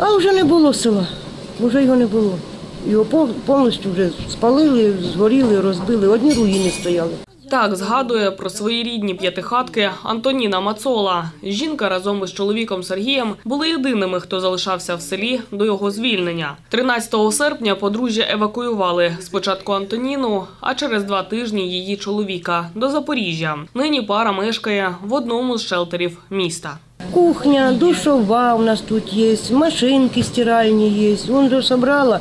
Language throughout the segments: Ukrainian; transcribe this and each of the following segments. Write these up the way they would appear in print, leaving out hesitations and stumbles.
А вже не було села, вже його не було. Його повністю вже спалили, згоріли, розбили, одні руїни стояли. Так згадує про свої рідні п'ятихатки Антоніна Мацола. Жінка разом із чоловіком Сергієм були єдиними, хто залишався в селі до його звільнення. 13 серпня подружжя евакуювали спочатку Антоніну, а через 2 тижні її чоловіка до Запоріжжя. Нині пара мешкає в одному з шелтерів міста. Кухня, душова у нас тут є, машинки стиральні є. Вон же собрала,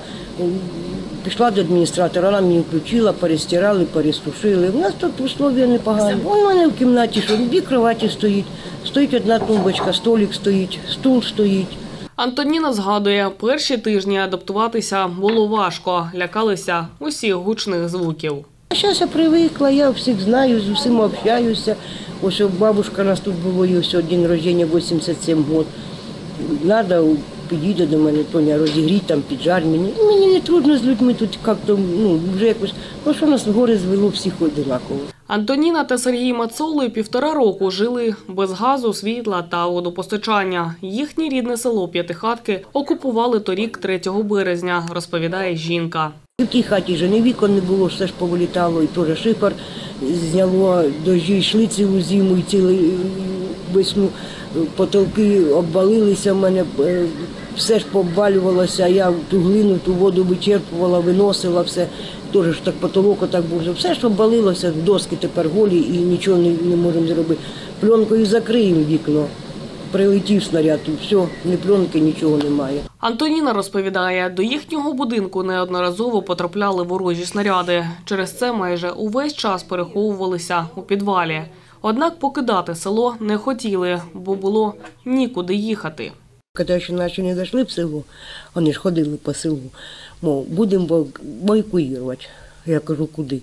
пішла до адміністратора, вона мені включила, перестирали, пересушили. У нас тут условия непогані. У мене в кімнаті, що 2 кроваті стоїть, стоїть одна тумбочка, столик стоїть, стул стоїть. Антоніна згадує, перші тижні адаптуватися було важко, лякалися усіх гучних звуків. Зараз я привикла, я всіх знаю, з усіма общаюся. Ось бабушка у нас тут було, і ось день народження, 87 років. Треба, підійде до мене, Тоня, розігріть, там, піджарь мені. Мені не трудно з людьми тут, як-то, вже якось, що нас в гори звело, всіх одинаково. Антоніна та Сергій Мацоли 1,5 року жили без газу, світла та водопостачання. Їхнє рідне село П'ятихатки окупували торік 3 березня, розповідає жінка. В тій хаті вже ні вікон не було, все ж повилітало, і теж шифер зняло, дощі йшли цілу зиму і цілу весну, потолки обвалилися в мене, все ж пообвалювалося, я ту глину, ту воду вичерпувала, виносила все, теж так потолок отак був, все ж обвалилося, доски тепер голі і нічого не можемо зробити. Пленкою закриємо вікно. Прилетів снаряд, все, ні пленки, нічого немає. Антоніна розповідає, до їхнього будинку неодноразово потрапляли ворожі снаряди. Через це майже увесь час переховувалися у підвалі. Однак покидати село не хотіли, бо було нікуди їхати. Коли ще наші не зайшли в село, вони ж ходили по селу, мов, будемо бойкуювати. Я кажу, куди?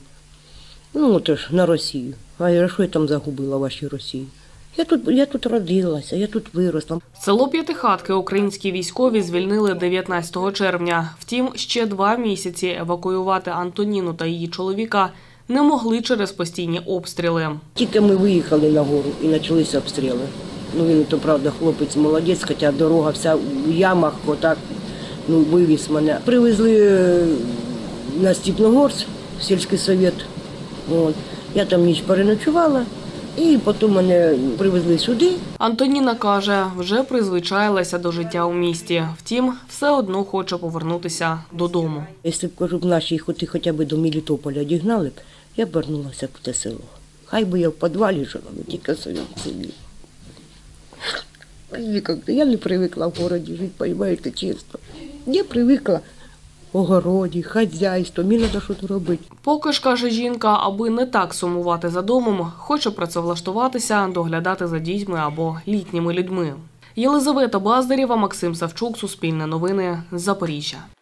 То ж на Росію. А я що я там загубила в вашій Росії? Я тут родилася, я тут виросла. Село П'ятихатки українські військові звільнили 19 червня. Втім, ще 2 місяці евакуювати Антоніну та її чоловіка не могли через постійні обстріли. Тільки ми виїхали на гору і почалися обстріли. Він, то правда, хлопець молодець, хоча дорога вся в ямах, отак, вивіз мене. Привезли на Степногорськ, в сільський совет. Я там ніч переночувала. І потім мене привезли сюди. Антоніна каже, вже призвичаїлася до життя у місті. Втім, все одно хоче повернутися додому. Якщо б, кажу, наші хоча б до Мелітополя дігнали б, я б вернулася б в те село. Хай би я в підвалі жила, але тільки в своєму селі. Я не привикла в городі жити, розумієте, чесно. Я привикла в огороді, хазяйство, мені треба щось робити. Поки ж, каже жінка, аби не так сумувати за домом, хоче працевлаштуватися, доглядати за дітьми або літніми людьми. Єлизавета Баздарєва, Максим Савчук, Суспільне новини, Запоріжжя.